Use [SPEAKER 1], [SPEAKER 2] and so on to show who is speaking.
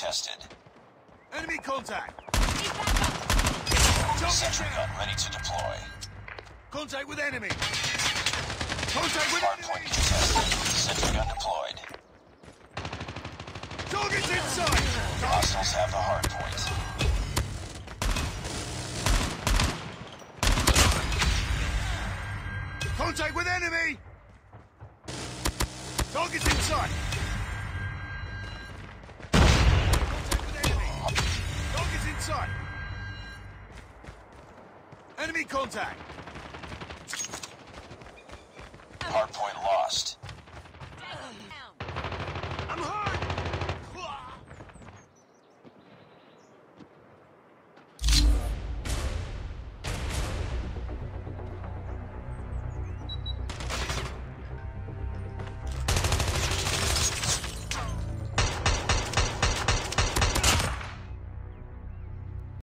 [SPEAKER 1] contested.
[SPEAKER 2] Enemy contact.
[SPEAKER 1] Sentry gun ready to deploy.
[SPEAKER 2] Contact with enemy. Contact with
[SPEAKER 1] Hardpoint
[SPEAKER 2] enemy.
[SPEAKER 1] contested. Sentry gun deployed.
[SPEAKER 2] Target's inside.
[SPEAKER 1] Hostiles have the hard point.
[SPEAKER 2] Contact with enemy. Target's inside. Contact with enemy. Target's inside. Enemy contact.
[SPEAKER 1] Hardpoint lost.